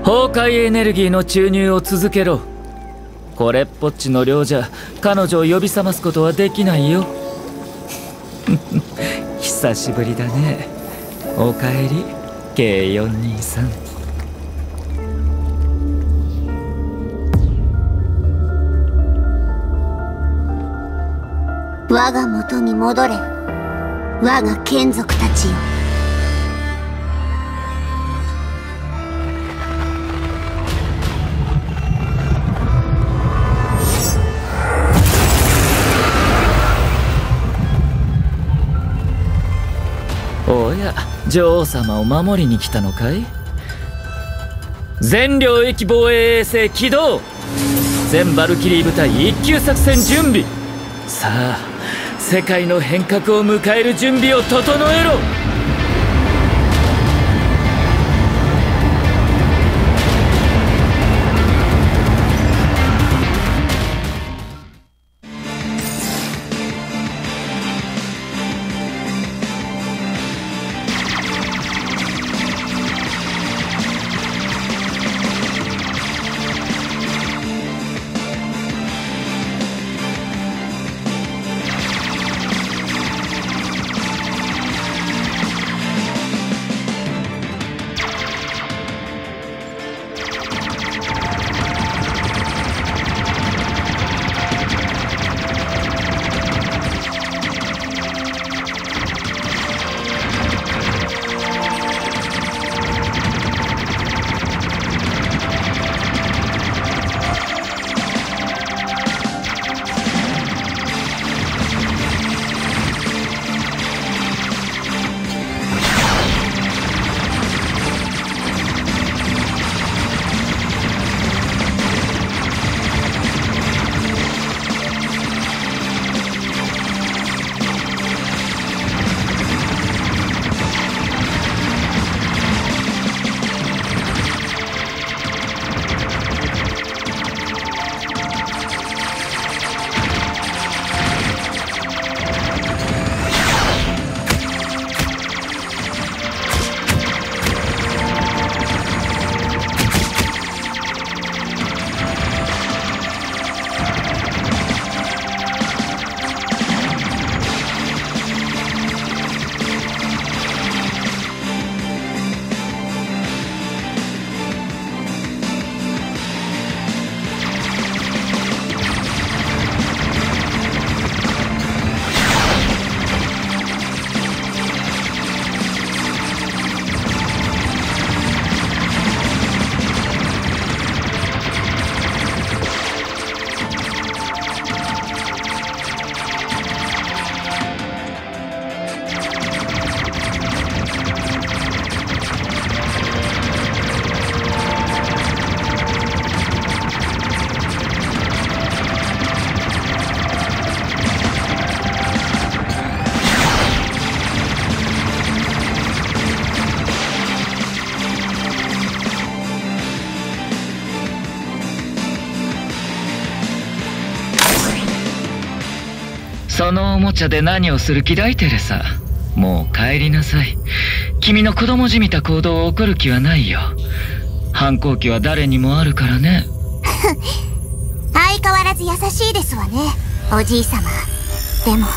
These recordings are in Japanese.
崩壊エネルギーの注入を続けろ。これっぽっちの量じゃ彼女を呼び覚ますことはできないよ。久しぶりだね。おかえり K423。 我が元に戻れ、我が眷属たちよ。 おや、女王様を守りに来たのかい？全領域防衛衛星起動。全バルキリー部隊一級作戦準備。さあ、世界の変革を迎える準備を整えろ。そのおもちゃで何をする気だいテレサ。もう帰りなさい。君の子供じみた行動を起こる気はないよ。反抗期は誰にもあるからね。 相変わらず優しいですわね、おじい様。でも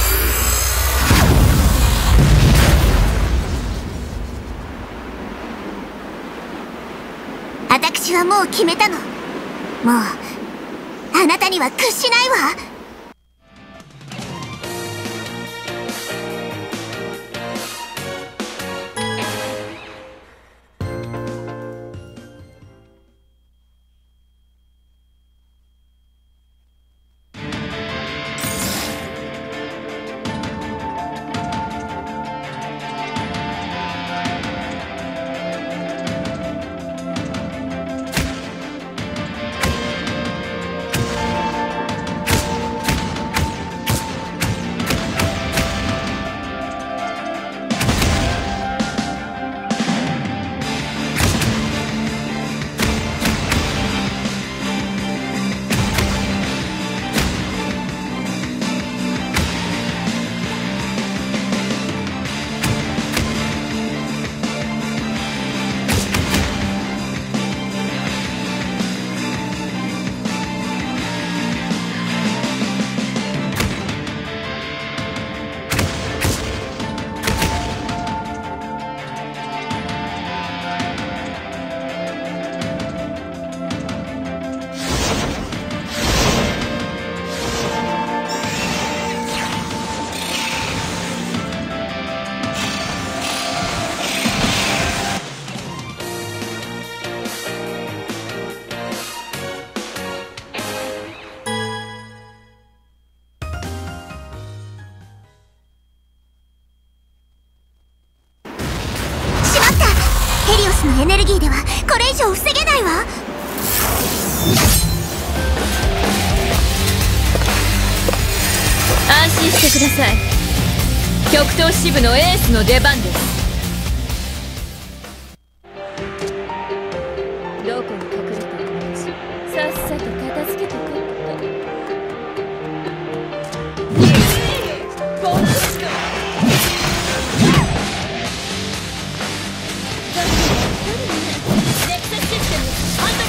私はもう決めたの。もうあなたには屈しないわ。 エネルギーではこれ以上防げないわ。 安心してください。極東支部のエースの出番です。どこに隠れているのかしら。さっさと片付けてこっと。ボンドストネクサスシステムハンド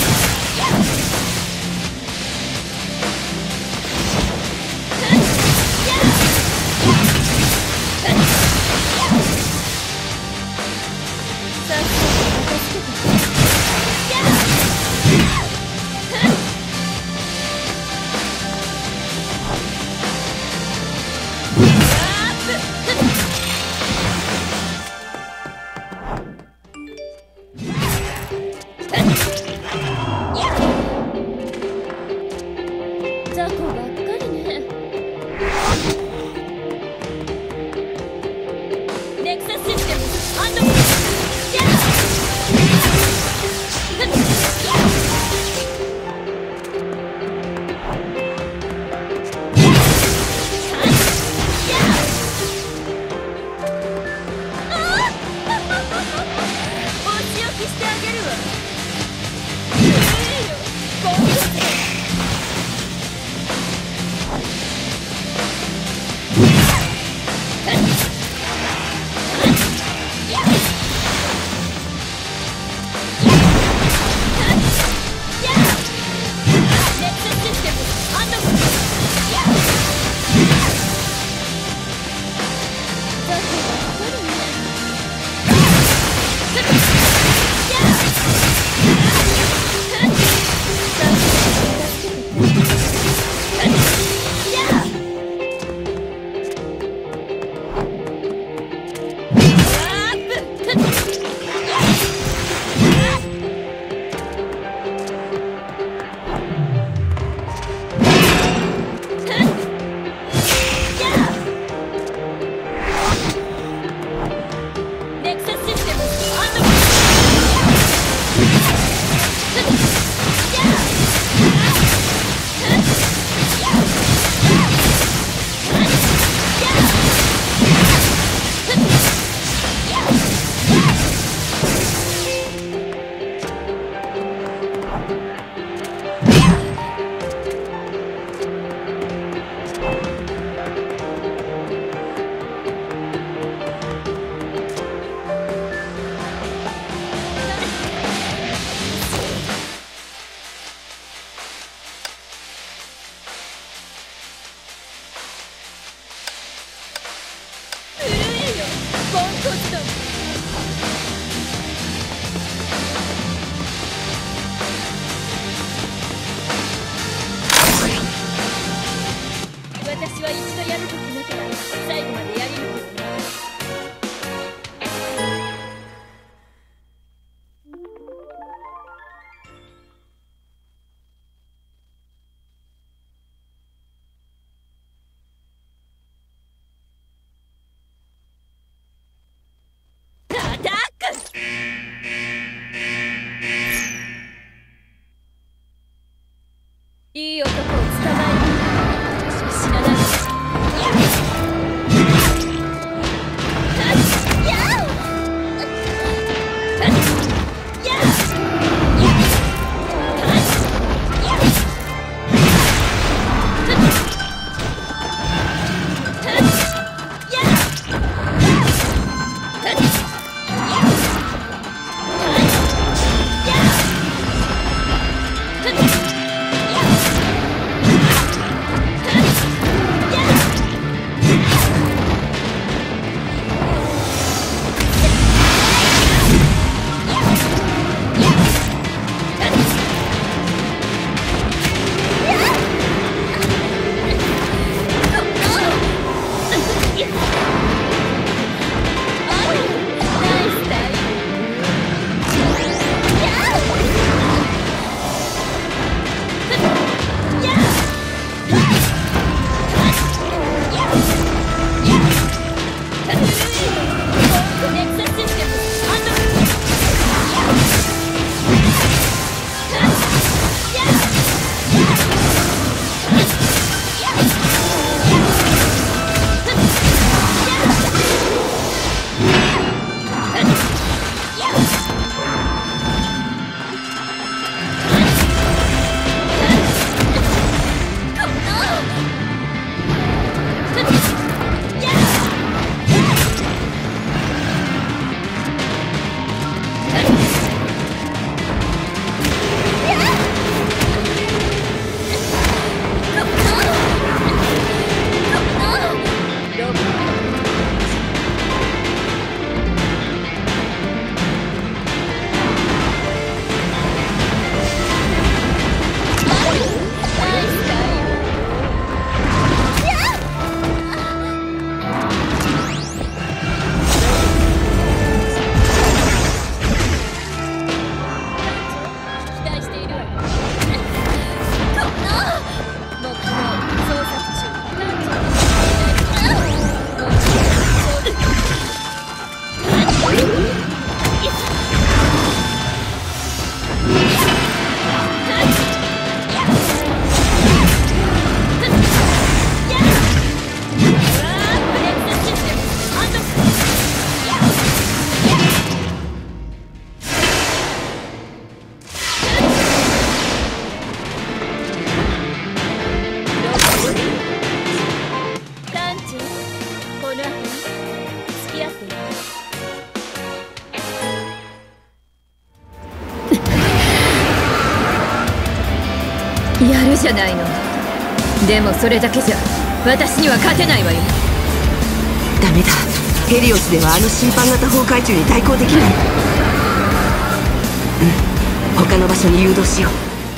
私は一度やると決めたら最後までやり抜く。アタック！いい男を捕まえる。私は死なない。 じゃないの。でもそれだけじゃ私には勝てないわよ。 ダメだ、ヘリオスではあの審判型崩壊中に対抗できない。他の場所に誘導しよう。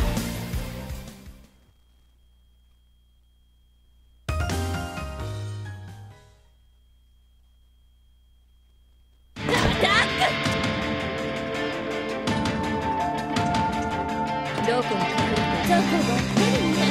どこに隠れてどこが来るね。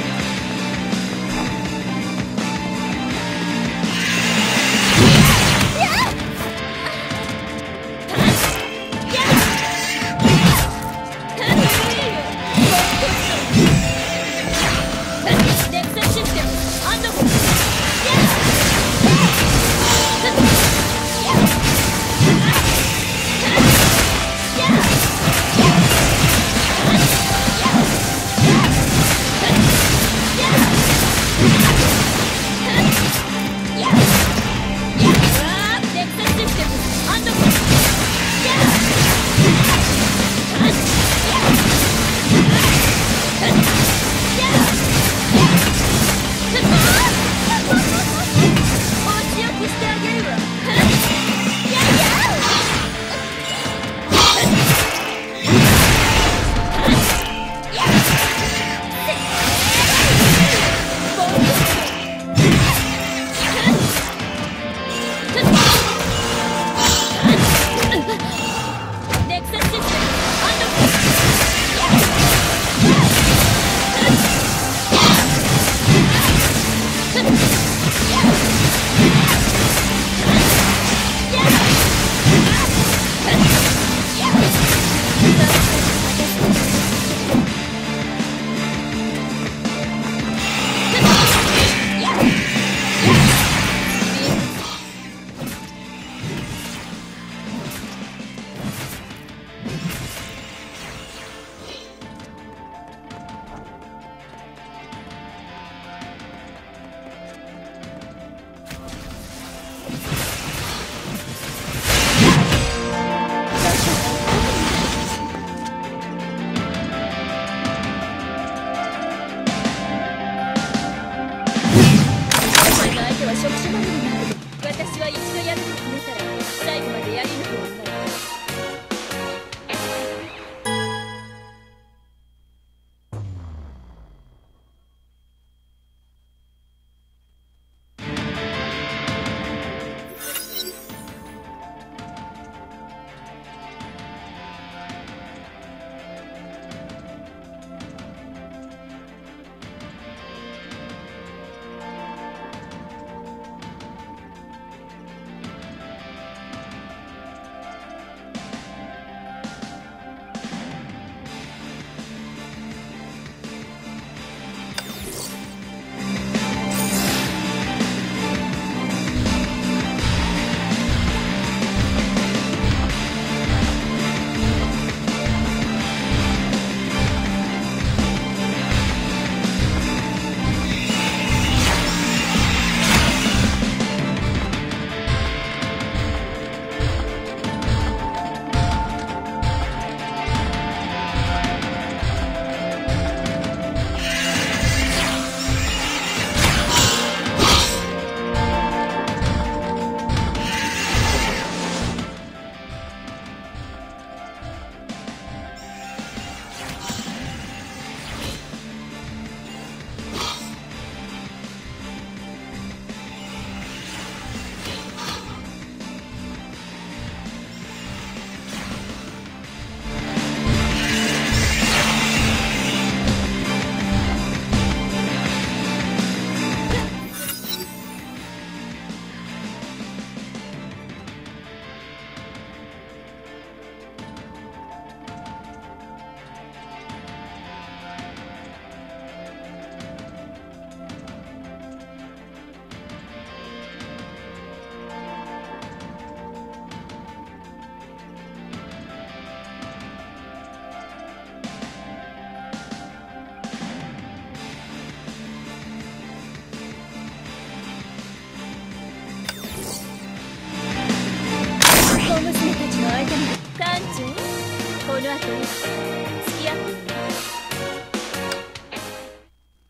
この後付き合ってみる。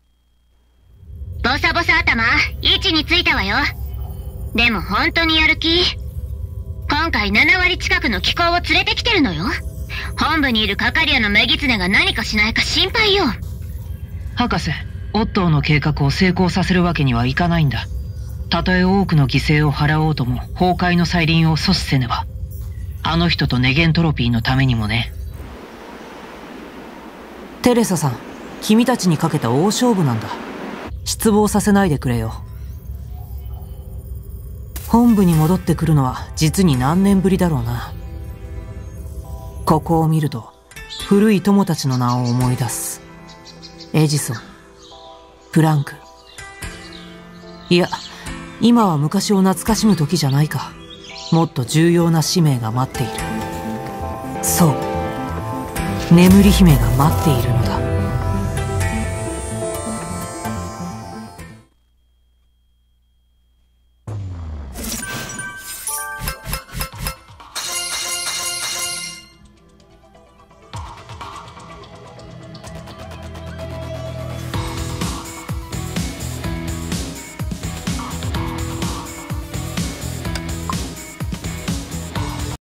ソ頭、位置についたわよ。でも本当にやる気？今回7割近くの機構を連れてきてるのよ。本部にいるカカリアのメギツネが何かしないか心配よ。 博士、オットーの計画を成功させるわけにはいかないんだ。たとえ多くの犠牲を払おうとも崩壊の再臨を阻止せねば。あの人とネゲントロピーのためにもね。テレサさん、君たちにかけた大勝負なんだ。失望させないでくれよ。本部に戻ってくるのは実に何年ぶりだろうな。ここを見ると古い友たちの名を思い出す。エジソン、プランク。いや、今は昔を懐かしむ時じゃないか。もっと重要な使命が待っている。そう、眠り姫が待っているのだ。